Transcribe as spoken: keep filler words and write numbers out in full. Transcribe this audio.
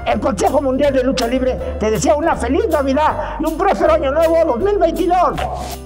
el Consejo Mundial de Lucha Libre te desea una feliz Navidad y un próspero año nuevo dos mil veintidós.